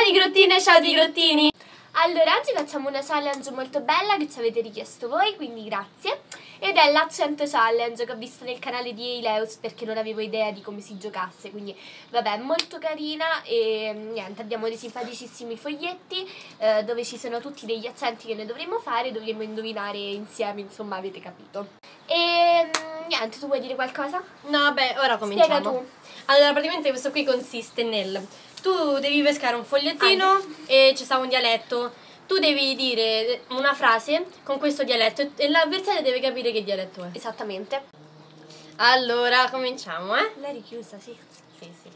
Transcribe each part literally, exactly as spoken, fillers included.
di grottine, ciao di grottini! Allora, oggi facciamo una challenge molto bella che ci avete richiesto voi, quindi grazie. Ed è l'accento challenge che ho visto nel canale di Eileus perché non avevo idea di come si giocasse. Quindi, vabbè, molto carina e niente, abbiamo dei simpaticissimi foglietti eh, dove ci sono tutti degli accenti che noi dovremmo fare, dovremmo indovinare insieme, insomma, avete capito. E niente, tu vuoi dire qualcosa? No, vabbè, ora cominciamo. Spiega tu. Allora, praticamente questo qui consiste nel... Tu devi pescare un fogliettino ah, e ci sta un dialetto. Tu devi dire una frase con questo dialetto e l'avversario deve capire che dialetto è. Esattamente. Allora, cominciamo, eh? L'hai richiusa, sì. Sì, sì.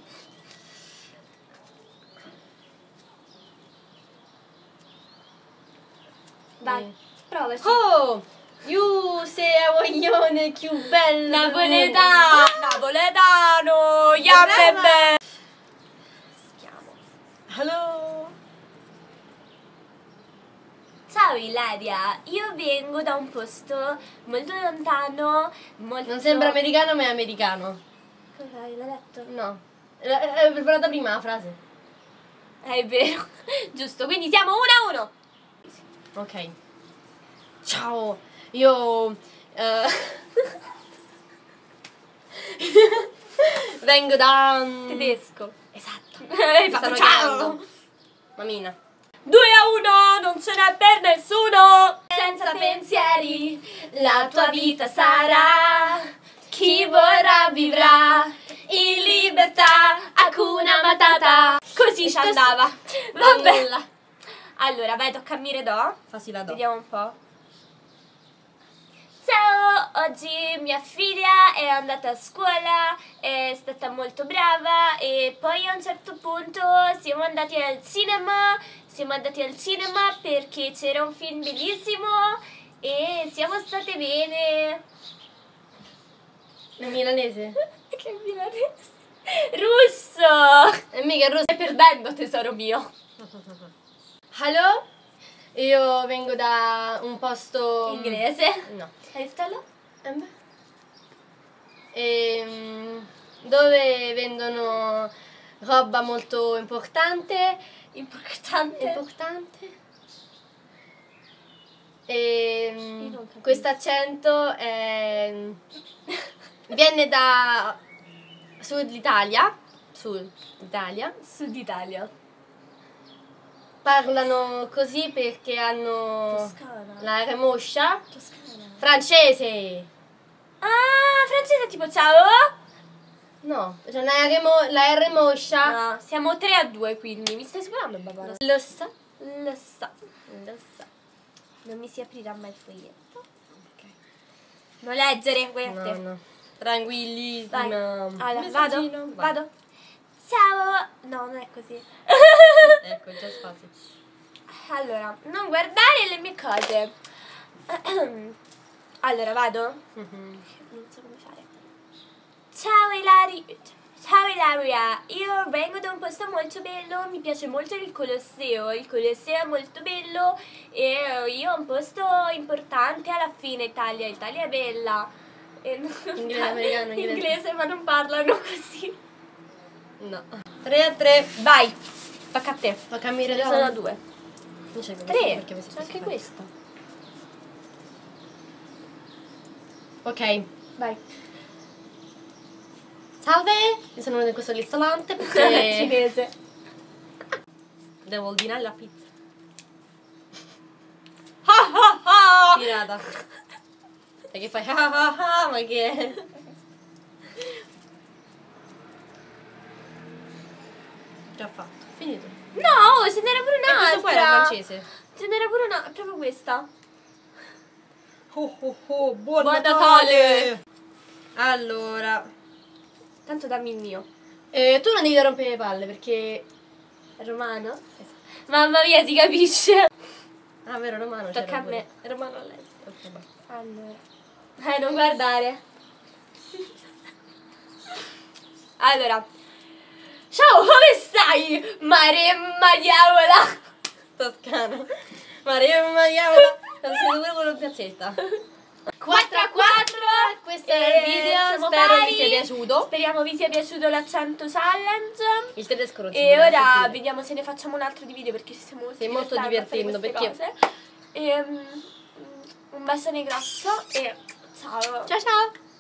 Dai, eh. provaci. Oh! You sei a voglione più bella. Napoletano! Napoletano! Ya bebe! Hello! Ciao Ilaria, io vengo da un posto molto lontano, molto... Non sembra americano ma è americano. Cosa hai detto? No, l'ho preparata prima la frase. È vero, giusto, quindi siamo uno a uno. Ok. Ciao, io... Uh, vengo da... Um... Tedesco. Esatto. Hai fatto ciao! Mamina. Due a uno, non ce n'è per nessuno. Senza pensieri, la tua vita sarà. Chi vorrà vivrà in libertà, Hakuna Matata. Così ci andava. Vabbè. Allora, vai, tocca a Miredò. Fassi la do. Vediamo un po'. Ciao, oggi mia figlia è andata a scuola, è stata molto brava e poi a un certo punto siamo andati al cinema, siamo andati al cinema perché c'era un film bellissimo e siamo state bene. È milanese? Che milanese? Russo! E mica russo. Stai perdendo, tesoro mio. Hello? Io vengo da un posto... Inglese? No. Hai detto allora? Ehm, dove vendono roba molto importante. Importante? Importante. E questo accento è... viene da Sud Italia. Sud Italia. Sud Italia. Parlano così perché hanno Toscana. la R moscia. Toscana. Francese. Ah, francese tipo ciao? No, cioè la R, mo la R moscia. No, siamo tre a due quindi. Mi stai superando, Barbara? Lo sa. Lo so. Lo sa. Non mi si aprirà mai il foglietto. Ok. Non leggere, guarda. No, no. Tranquillissima. Vai. Allora, Messaggino. vado? Vai. Vado. Ciao. No, non è così. Ecco, già spazio. Allora, non guardare le mie cose. Allora, vado? Mm-hmm. Non so come fare. Ciao Ilaria. Ciao Ilaria, io vengo da un posto molto bello, mi piace molto il Colosseo, il Colosseo è molto bello e io ho un posto importante alla fine, Italia, Italia è bella. E non Inglese, americano, inglese. Inglese, ma non parlano così. No. tre a tre. Vai, tocca a te. Tocca a Miredò. Sono due. Tre. Tre, c'è anche questa. Ok. Vai. Salve, io sono in questo ristorante perché Cinese. devo ordinare la pizza. Ah ah ah! Tirata. E che fai? Ah ah ah, ma che è? Già fatto, finito. No, ce n'era pure E questo un'altra. qua era francese. Ce n'era pure una, proprio questa. Oh oh oh, buon, Buon Natale. Natale. Allora, Tanto dammi il mio. eh, tu non devi rompere le palle perché... È romano? Esatto. Mamma mia, si capisce. Ah, vero, romano. Tocca a pure. me. È romano a lei. Ok, vai. Allora. Eh, non guardare. Allora. Ciao, come stai? Maremma diavola. Toscano. Maria Maiaola. Non si pure con la piazzetta. quattro a quattro. Questo è il video, spero vi sia piaciuto. Speriamo vi sia piaciuto l'accento challenge. Il tedesco non si E può ora sentire. vediamo se ne facciamo un altro di video perché ci stiamo Sei molto divertendo perché E, um, un bacione grosso e ciao. ciao ciao.